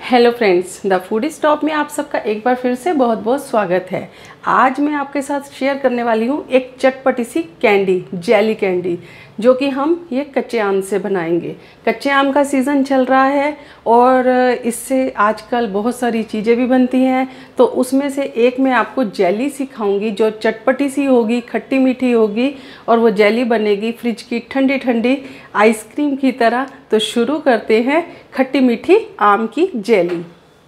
Hello friends, the food stop में आप सबका एक बार फिर से बहुत बहुत स्वागत है। आज मैं आपके साथ शेयर करने वाली हूँ एक चटपटी सी कैंडी, जेली कैंडी, जो कि हम ये कच्चे आम से बनाएंगे। कच्चे आम का सीज़न चल रहा है और इससे आजकल बहुत सारी चीज़ें भी बनती हैं। तो उसमें से एक मैं आपको जेली सिखाऊंगी जो चटपटी सी होगी, खट्टी मीठी होगी और वो जेली बनेगी फ्रिज की ठंडी ठंडी आइसक्रीम की तरह। तो शुरू करते हैं खट्टी मीठी आम की जेली।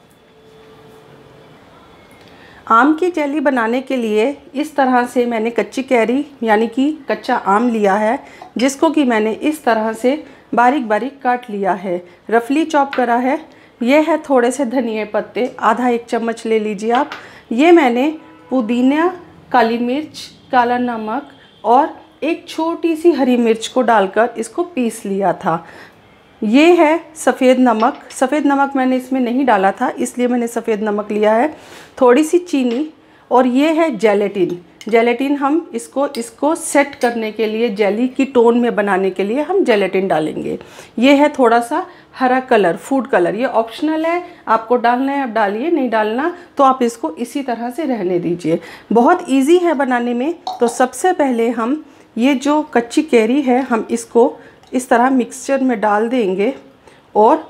आम की जेली बनाने के लिए इस तरह से मैंने कच्ची कैरी यानी कि कच्चा आम लिया है, जिसको कि मैंने इस तरह से बारीक बारीक काट लिया है, रफली चॉप करा है। ये है थोड़े से धनिया पत्ते, आधा एक चम्मच ले लीजिए आप। ये मैंने पुदीना, काली मिर्च, काला नमक और एक छोटी सी हरी मिर्च को डालकर इसको पीस लिया था। ये है सफ़ेद नमक। सफ़ेद नमक मैंने इसमें नहीं डाला था, इसलिए मैंने सफ़ेद नमक लिया है। थोड़ी सी चीनी और ये है जेलेटिन। जेलेटिन हम इसको सेट करने के लिए, जेली की टोन में बनाने के लिए हम जेलेटिन डालेंगे। ये है थोड़ा सा हरा कलर, फूड कलर। ये ऑप्शनल है, आपको डालना है आप डालिए, नहीं डालना तो आप इसको इसी तरह से रहने दीजिए। बहुत ईजी है बनाने में। तो सबसे पहले हम ये जो कच्ची कैरी है हम इसको इस तरह मिक्सचर में डाल देंगे और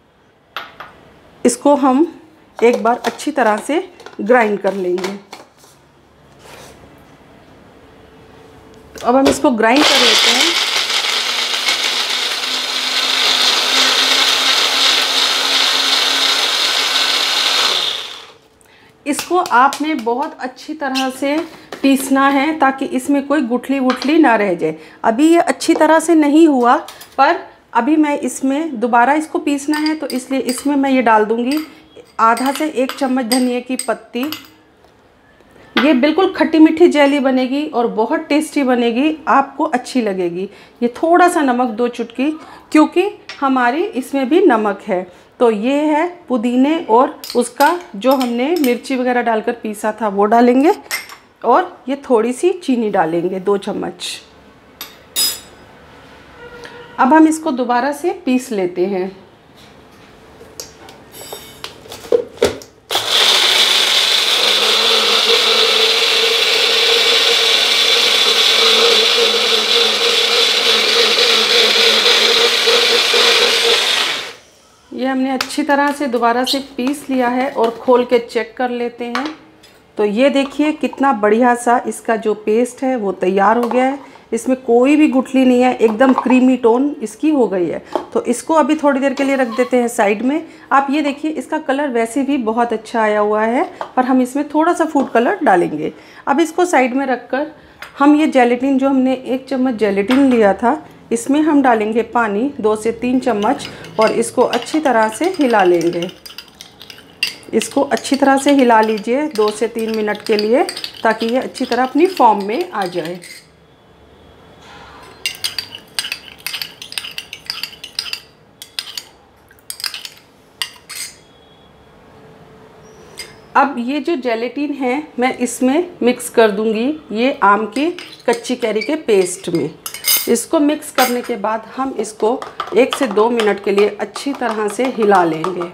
इसको हम एक बार अच्छी तरह से ग्राइंड कर लेंगे। तो अब हम इसको ग्राइंड कर लेते हैं। इसको आपने बहुत अच्छी तरह से पीसना है ताकि इसमें कोई गुठली वुठली ना रह जाए। अभी ये अच्छी तरह से नहीं हुआ, पर अभी मैं इसमें दोबारा इसको पीसना है, तो इसलिए इसमें मैं ये डाल दूंगी आधा से एक चम्मच धनिया की पत्ती। ये बिल्कुल खट्टी मीठी जेली बनेगी और बहुत टेस्टी बनेगी, आपको अच्छी लगेगी। ये थोड़ा सा नमक, 2 चुटकी, क्योंकि हमारी इसमें भी नमक है। तो ये है पुदीने और उसका जो हमने मिर्ची वगैरह डालकर पीसा था वो डालेंगे और ये थोड़ी सी चीनी डालेंगे, 2 चम्मच। अब हम इसको दोबारा से पीस लेते हैं। ये हमने अच्छी तरह से दोबारा से पीस लिया है और खोल के चेक कर लेते हैं। तो ये देखिए कितना बढ़िया सा इसका जो पेस्ट है वो तैयार हो गया है। इसमें कोई भी गुठली नहीं है, एकदम क्रीमी टोन इसकी हो गई है। तो इसको अभी थोड़ी देर के लिए रख देते हैं साइड में। आप ये देखिए इसका कलर वैसे भी बहुत अच्छा आया हुआ है, पर हम इसमें थोड़ा सा फूड कलर डालेंगे। अब इसको साइड में रखकर हम ये जेलेटिन, जो हमने 1 चम्मच जेलेटिन लिया था, इसमें हम डालेंगे पानी 2 से 3 चम्मच और इसको अच्छी तरह से हिला लेंगे। इसको अच्छी तरह से हिला लीजिए 2 से 3 मिनट के लिए, ताकि ये अच्छी तरह अपनी फॉर्म में आ जाए। अब ये जो जेलेटिन है मैं इसमें मिक्स कर दूंगी, ये आम की कच्ची कैरी के पेस्ट में। इसको मिक्स करने के बाद हम इसको 1 से 2 मिनट के लिए अच्छी तरह से हिला लेंगे।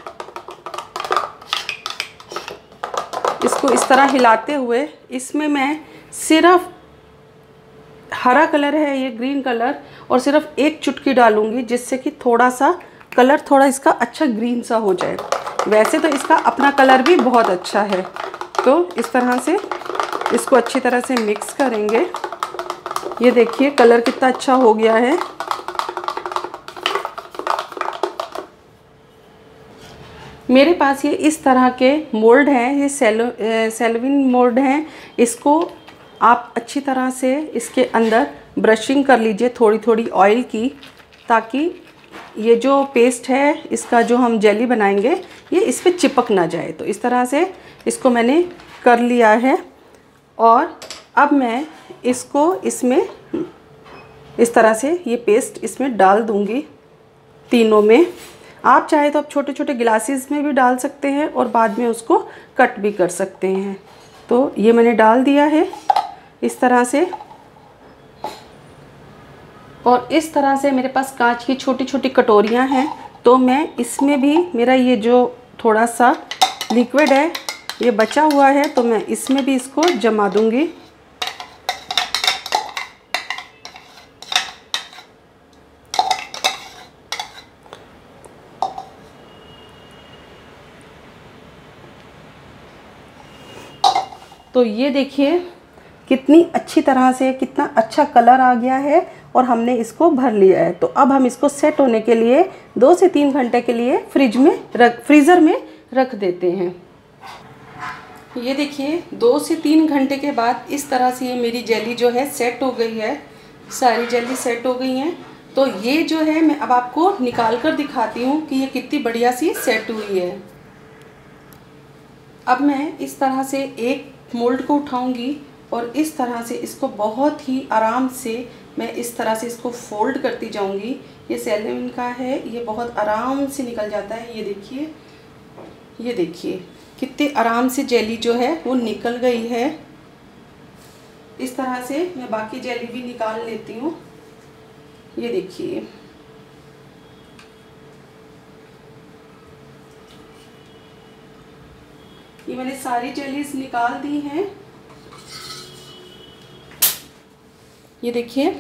इसको इस तरह हिलाते हुए इसमें मैं सिर्फ हरा कलर है, ये ग्रीन कलर, और सिर्फ 1 चुटकी डालूंगी, जिससे कि थोड़ा सा कलर थोड़ा इसका अच्छा ग्रीन सा हो जाए। वैसे तो इसका अपना कलर भी बहुत अच्छा है। तो इस तरह से इसको अच्छी तरह से मिक्स करेंगे। ये देखिए कलर कितना अच्छा हो गया है। मेरे पास ये इस तरह के मोल्ड हैं, ये सेलोविन मोल्ड हैं। इसको आप अच्छी तरह से इसके अंदर ब्रशिंग कर लीजिए थोड़ी थोड़ी ऑयल की, ताकि ये जो पेस्ट है इसका जो हम जेली बनाएंगे ये इस पर चिपक ना जाए। तो इस तरह से इसको मैंने कर लिया है और अब मैं इसको इसमें इस तरह से ये पेस्ट इसमें डाल दूंगी तीनों में। आप चाहे तो आप छोटे छोटे गिलासेस में भी डाल सकते हैं और बाद में उसको कट भी कर सकते हैं। तो ये मैंने डाल दिया है इस तरह से। और इस तरह से मेरे पास कांच की छोटी छोटी कटोरियां हैं, तो मैं इसमें भी मेरा ये जो थोड़ा सा लिक्विड है ये बचा हुआ है, तो मैं इसमें भी इसको जमा दूंगी। तो ये देखिए कितनी अच्छी तरह से, कितना अच्छा कलर आ गया है और हमने इसको भर लिया है। तो अब हम इसको सेट होने के लिए 2 से 3 घंटे के लिए फ्रीज़र में रख देते हैं। ये देखिए 2 से 3 घंटे के बाद इस तरह से ये मेरी जेली जो है सेट हो गई है, सारी जेली सेट हो गई हैं। तो ये जो है मैं अब आपको निकाल कर दिखाती हूँ कि ये कितनी बढ़िया सी सेट हुई है। अब मैं इस तरह से एक मोल्ड को उठाऊंगी और इस तरह से इसको बहुत ही आराम से मैं इस तरह से इसको फोल्ड करती जाऊंगी। ये सेलोमिन का है, ये बहुत आराम से निकल जाता है। ये देखिए कितने आराम से जेली जो है वो निकल गई है। इस तरह से मैं बाकी जेली भी निकाल लेती हूँ। ये देखिए ये मैंने सारी जेलीज निकाल दी हैं। ये देखिए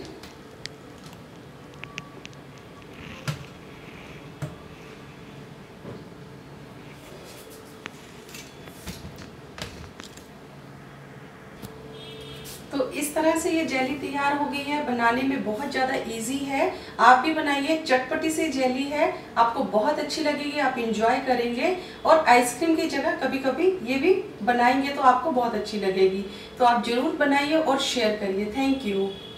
तो इस तरह से ये जेली तैयार हो गई है। बनाने में बहुत ज़्यादा इजी है, आप भी बनाइए। चटपटी सी जेली है, आपको बहुत अच्छी लगेगी, आप इंजॉय करेंगे। और आइसक्रीम की जगह कभी कभी ये भी बनाएंगे तो आपको बहुत अच्छी लगेगी। तो आप ज़रूर बनाइए और शेयर करिए। Thank you.